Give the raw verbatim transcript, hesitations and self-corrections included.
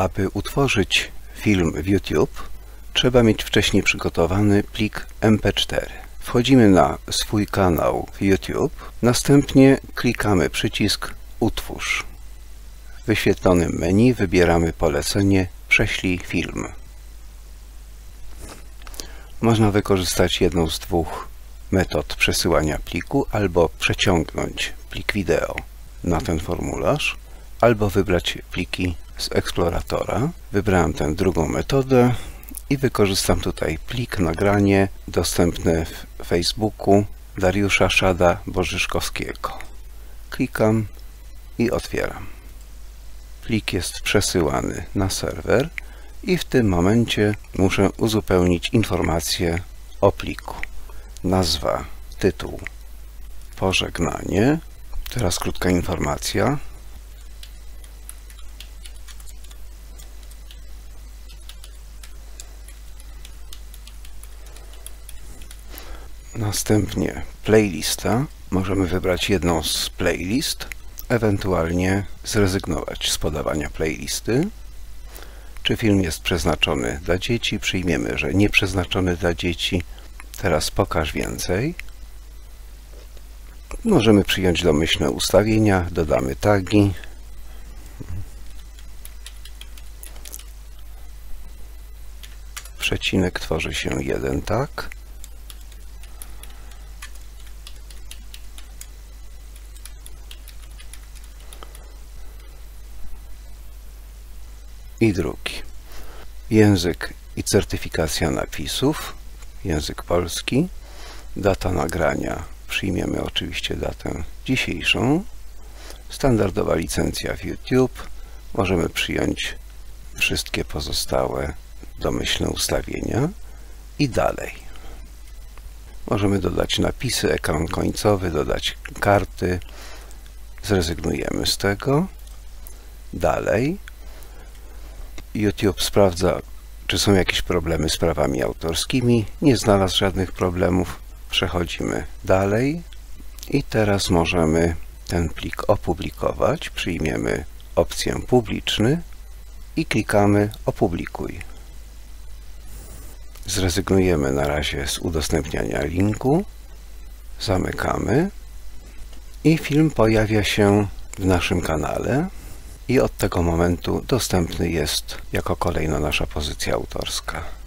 Aby utworzyć film w YouTube, trzeba mieć wcześniej przygotowany plik M P cztery. Wchodzimy na swój kanał w YouTube, następnie klikamy przycisk Utwórz. W wyświetlonym menu wybieramy polecenie Prześlij film. Można wykorzystać jedną z dwóch metod przesyłania pliku, albo przeciągnąć plik wideo na ten formularz, albo wybrać pliki z eksploratora. Wybrałem tę drugą metodę i wykorzystam tutaj plik nagranie dostępne w Facebooku Dariusza Szada Bożyszkowskiego. Klikam i otwieram. Plik jest przesyłany na serwer i w tym momencie muszę uzupełnić informacje o pliku. Nazwa, tytuł, pożegnanie. Teraz krótka informacja. Następnie playlista. Możemy wybrać jedną z playlist, ewentualnie zrezygnować z podawania playlisty. Czy film jest przeznaczony dla dzieci? Przyjmiemy, że nie przeznaczony dla dzieci. Teraz pokaż więcej. Możemy przyjąć domyślne ustawienia, dodamy tagi. Przecinek tworzy się jeden tag. I drugi. Język i certyfikacja napisów. Język polski. Data nagrania. Przyjmiemy oczywiście datę dzisiejszą. Standardowa licencja w YouTube. Możemy przyjąć wszystkie pozostałe domyślne ustawienia. I dalej. Możemy dodać napisy, ekran końcowy, dodać karty. Zrezygnujemy z tego. Dalej. YouTube sprawdza, czy są jakieś problemy z prawami autorskimi. Nie znalazł żadnych problemów. Przechodzimy dalej i teraz możemy ten plik opublikować. Przyjmiemy opcję publiczny i klikamy opublikuj. Zrezygnujemy na razie z udostępniania linku. Zamykamy i film pojawia się w naszym kanale. I od tego momentu dostępny jest jako kolejna nasza pozycja autorska.